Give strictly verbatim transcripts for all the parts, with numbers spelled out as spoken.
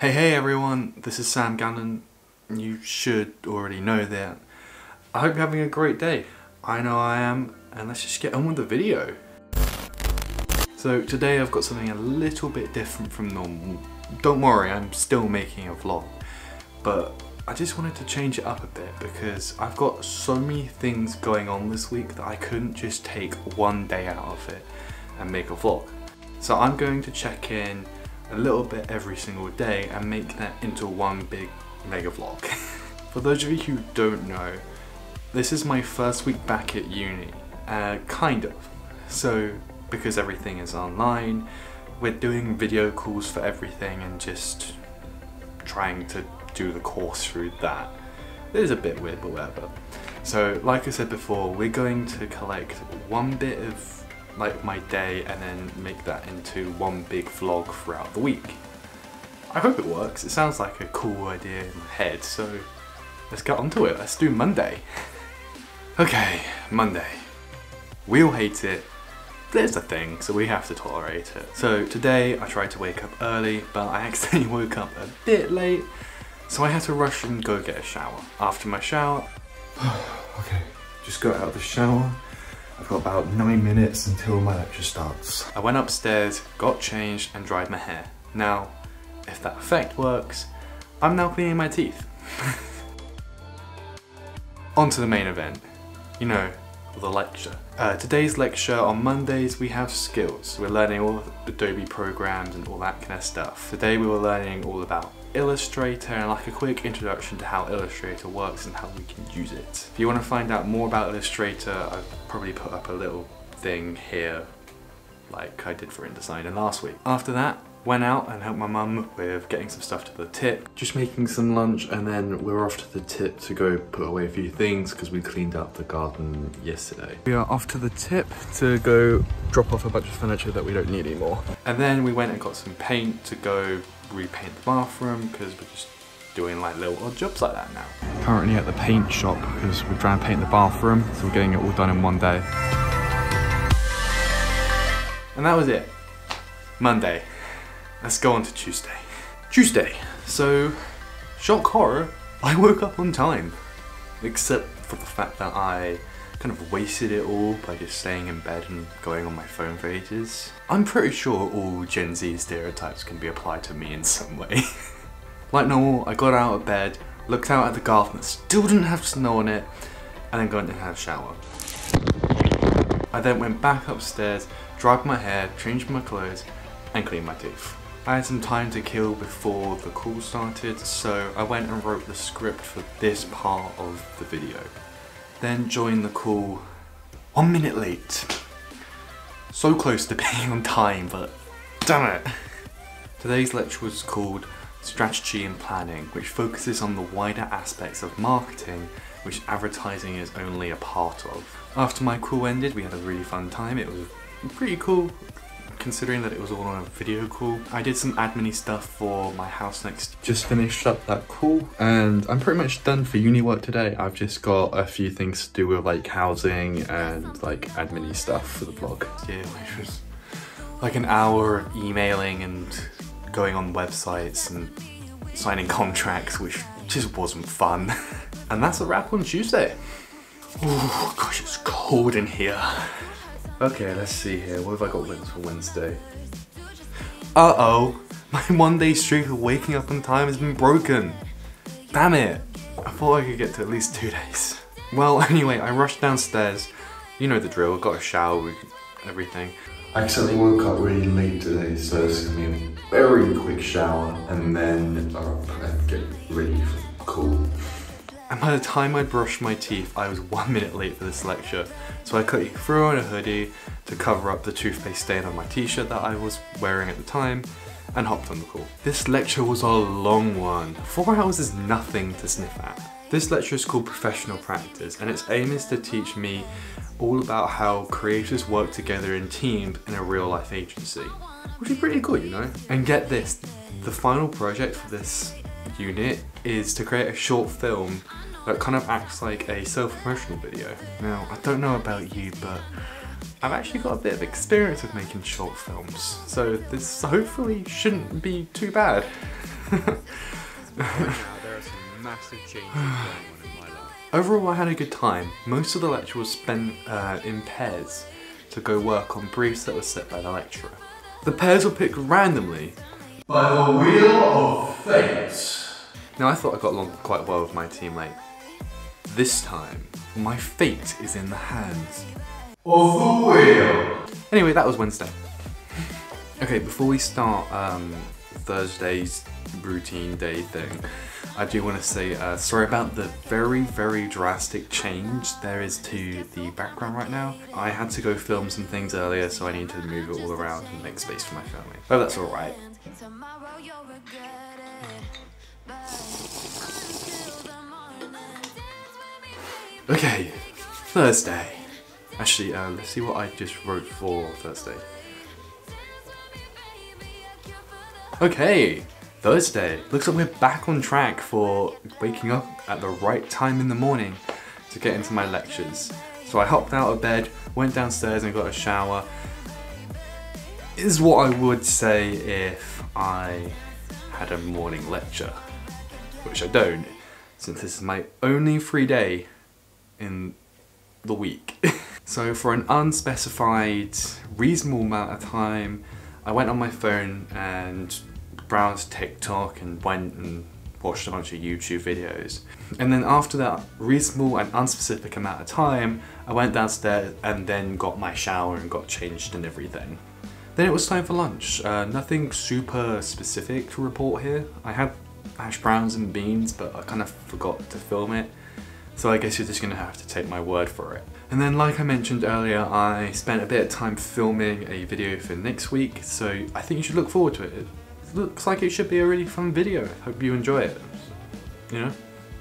Hey hey everyone, this is Sam Gannon. You should already know that. I hope you're having a great day. I know I am, and let's just get on with the video. So today I've got something a little bit different from normal. Don't worry, I'm still making a vlog, but I just wanted to change it up a bit because I've got so many things going on this week that I couldn't just take one day out of it and make a vlog. So I'm going to check in a little bit every single day and make that into one big mega vlog. For those of you who don't know, this is my first week back at uni, uh, kind of. So because everything is online, we're doing video calls for everything and just trying to do the course through that. It is a bit weird, but whatever. So like I said before, we're going to collect one bit of like my day and then make that into one big vlog throughout the week. I hope it works. It sounds like a cool idea in my head, so let's get onto it. Let's do Monday. Okay, Monday. We all hate it, but it's a thing, so we have to tolerate it. So today I tried to wake up early, but I accidentally woke up a bit late, so I had to rush and go get a shower. After my shower, okay, just got out of the shower. I've got about nine minutes until my lecture starts. I went upstairs, got changed and dried my hair. Now, if that effect works, I'm now cleaning my teeth. On to the main event. You know, the lecture. Uh, today's lecture, on Mondays we have skills. We're learning all Adobe programs and all that kind of stuff. Today we were learning all about Illustrator and like a quick introduction to how Illustrator works and how we can use it. If you want to find out more about Illustrator, I've probably put up a little thing here like I did for InDesign last week. After that, went out and helped my mum with getting some stuff to the tip, just making some lunch, and then we're off to the tip to go put away a few things because we cleaned up the garden yesterday. We are off to the tip to go drop off a bunch of furniture that we don't need anymore. And then we went and got some paint to go repaint the bathroom because we're just doing like little odd jobs like that now. Currently at the paint shop because we're trying to paint the bathroom, so we're getting it all done in one day. And that was it. Monday. Let's go on to Tuesday. Tuesday. So, shock horror, I woke up on time. Except for the fact that I kind of wasted it all by just staying in bed and going on my phone for ages. I'm pretty sure all Gen Z stereotypes can be applied to me in some way. Like normal, I got out of bed, looked out at the garden that still didn't have snow on it, and then got in and had a shower. I then went back upstairs, dried my hair, changed my clothes, and cleaned my teeth. I had some time to kill before the call started, so I went and wrote the script for this part of the video. Then joined the call one minute late. So close to being on time, but damn it. Today's lecture was called Strategy and Planning, which focuses on the wider aspects of marketing, which advertising is only a part of. After my call ended, we had a really fun time. It was pretty cool, considering that it was all on a video call. I did some admin-y stuff for my house next. Just finished up that call and I'm pretty much done for uni work today. I've just got a few things to do with like housing and like admin-y stuff for the vlog. Yeah, which was like an hour of emailing and going on websites and signing contracts, which just wasn't fun. And that's a wrap on Tuesday. Oh gosh, it's cold in here. Okay, let's see here. What have I got for Wednesday? Uh-oh, my one day streak of waking up on time has been broken. Damn it. I thought I could get to at least two days. Well, anyway, I rushed downstairs. You know the drill, got a shower, everything. I accidentally woke up really late today, so it's gonna be a very quick shower and then uh, get ready for school. And by the time I brushed my teeth, I was one minute late for this lecture. So I quickly threw on a hoodie to cover up the toothpaste stain on my t-shirt that I was wearing at the time and hopped on the call. This lecture was a long one. Four hours is nothing to sniff at. This lecture is called Professional Practice, and its aim is to teach me all about how creators work together in teams in a real life agency. Which is pretty cool, you know? And get this, the final project for this unit is to create a short film that kind of acts like a self-promotional video. Now, I don't know about you, but I've actually got a bit of experience with making short films, so this hopefully shouldn't be too bad. Right now, there are some massive changes going on in my life. Overall, I had a good time. Most of the lecture was spent uh, in pairs to go work on briefs that were set by the lecturer. The pairs were picked randomly by the Wheel of Fate. Now, I thought I got along quite well with my teammate. This time, my fate is in the hands of the wheel. Anyway, that was Wednesday. Okay, before we start um, Thursday's routine day thing, I do want to say uh, sorry about the very, very drastic change there is to the background right now. I had to go film some things earlier, so I need to move it all around and make space for my filming. But that's alright. Okay, Thursday. Actually, uh, let's see what I just wrote for Thursday. Okay, Thursday. Looks like we're back on track for waking up at the right time in the morning to get into my lectures. So I hopped out of bed, went downstairs and got a shower. Is what I would say if I had a morning lecture, which I don't, since this is my only free day in the week. So for an unspecified, reasonable amount of time, I went on my phone and browsed TikTok and went and watched a bunch of YouTube videos. And then after that reasonable and unspecific amount of time, I went downstairs and then got my shower and got changed and everything. Then it was time for lunch. Uh, nothing super specific to report here. I had hash browns and beans, but I kind of forgot to film it. So I guess you're just gonna have to take my word for it. And then like I mentioned earlier, I spent a bit of time filming a video for next week, so I think you should look forward to it. It looks like it should be a really fun video. Hope you enjoy it. You know?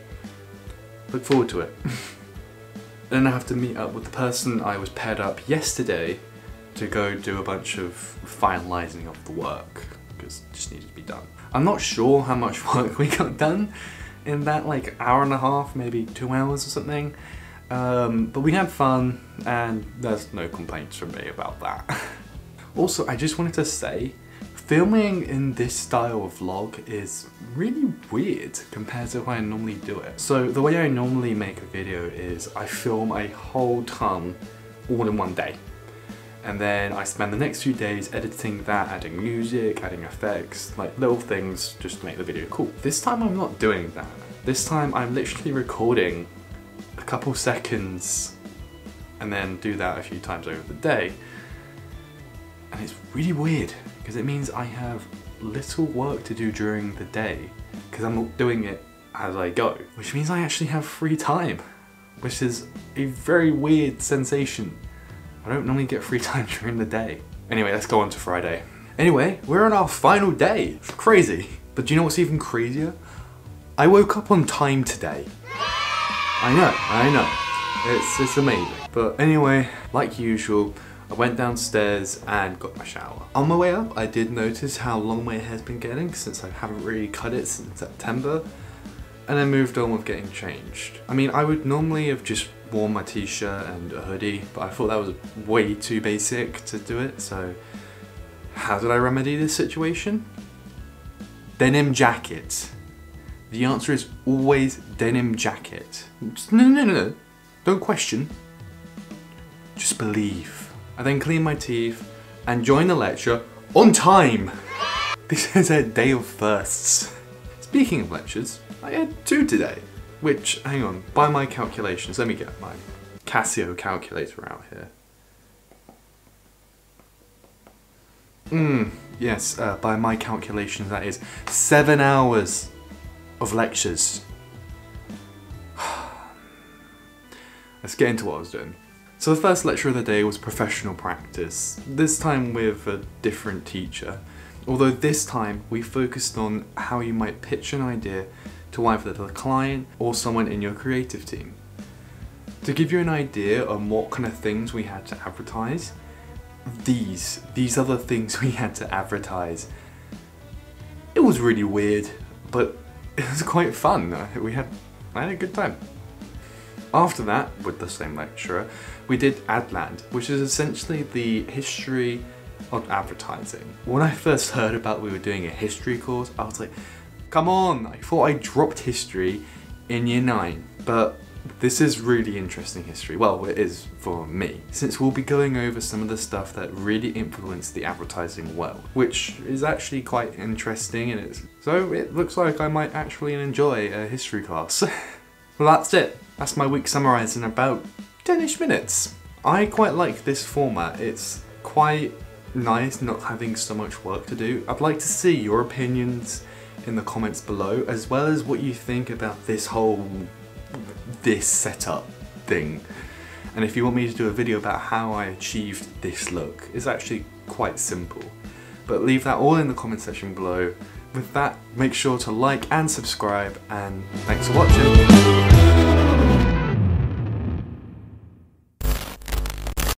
Look forward to it. Then I have to meet up with the person I was paired up yesterday to go do a bunch of finalising of the work, because it just needed to be done. I'm not sure how much work we got done in that like hour and a half, maybe two hours or something. Um, but we had fun and there's no complaints from me about that. Also, I just wanted to say, filming in this style of vlog is really weird compared to how I normally do it. So the way I normally make a video is I film a whole ton all in one day. And then I spend the next few days editing that, adding music, adding effects, like little things just to make the video cool. This time I'm not doing that. This time I'm literally recording a couple seconds and then do that a few times over the day. And it's really weird because it means I have little work to do during the day because I'm not doing it as I go, which means I actually have free time, which is a very weird sensation. I don't normally get free time during the day. Anyway, let's go on to Friday. Anyway, we're on our final day. It's crazy. But do you know what's even crazier? I woke up on time today. I know, I know. It's, it's amazing. But anyway, like usual, I went downstairs and got my shower. On my way up, I did notice how long my hair's been getting since I haven't really cut it since September. And then moved on with getting changed. I mean, I would normally have just worn my t-shirt and a hoodie, but I thought that was way too basic to do it, so how did I remedy this situation? Denim jacket. The answer is always denim jacket. Just, no, no, no, no, don't question. Just believe. I then cleaned my teeth and joined the lecture on time. This is a day of firsts. Speaking of lectures, I had two today, which, hang on, by my calculations, let me get my Casio calculator out here. Hmm, yes, uh, by my calculations that is seven hours of lectures. Let's get into what I was doing. So the first lecture of the day was professional practice, this time with a different teacher. Although this time we focused on how you might pitch an idea to either the client or someone in your creative team. To give you an idea on what kind of things we had to advertise, these, these other things we had to advertise. It was really weird, but it was quite fun. We had, I had a good time. After that, with the same lecturer, we did Adland, which is essentially the history of advertising. When I first heard about we were doing a history course, I was like, Come on, I thought I dropped history in year nine, but this is really interesting history. Well, it is for me, since we'll be going over some of the stuff that really influenced the advertising world, which is actually quite interesting, and it's so it looks like I might actually enjoy a history class. Well, that's it. That's my week summarised in about ten-ish minutes. I quite like this format. It's quite nice not having so much work to do. I'd like to see your opinions in the comments below, as well as what you think about this whole this setup thing. And if you want me to do a video about how I achieved this look, it's actually quite simple. But leave that all in the comment section below. With that, make sure to like and subscribe, and thanks for watching.